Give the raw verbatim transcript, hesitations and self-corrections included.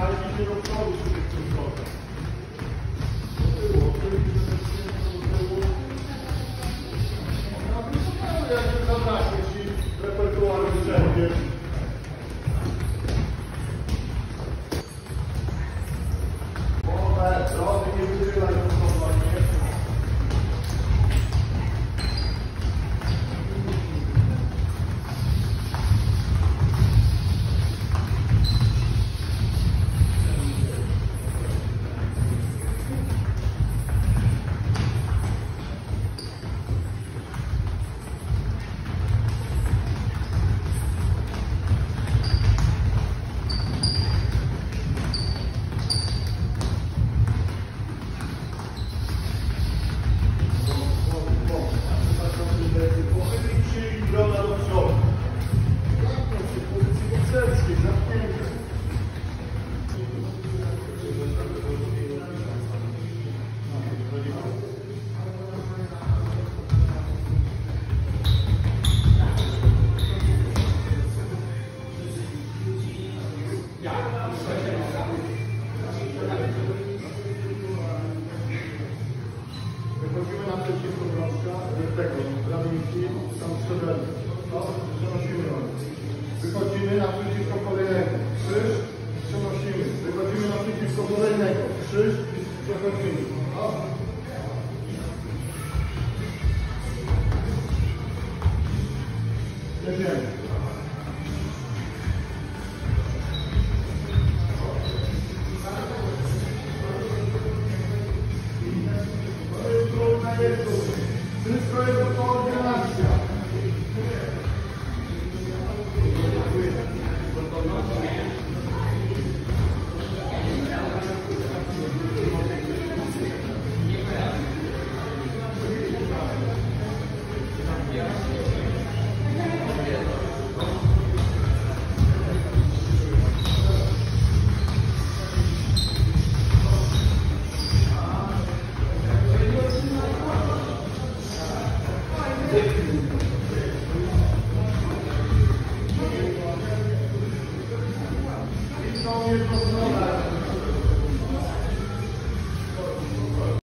idzie do przodu sobie w tym krokiem. Do tyłu, od tyłu, do tyłu. No to jak się zabraknie ci repertuaru wyczerpie. Wodę, drody nie wychylaj do przodu, nie? Wychodzimy naprzeciwko drążka, tego, ramienki, tam przebrali. No, przenosimy. Wychodzimy naprzeciwko kolejnego. Krzyż, przenosimy. Wychodzimy naprzeciwko kolejnego. Krzyż, przechodzimy. No. Jedziemy. Wszystko jest do koordynacja. No,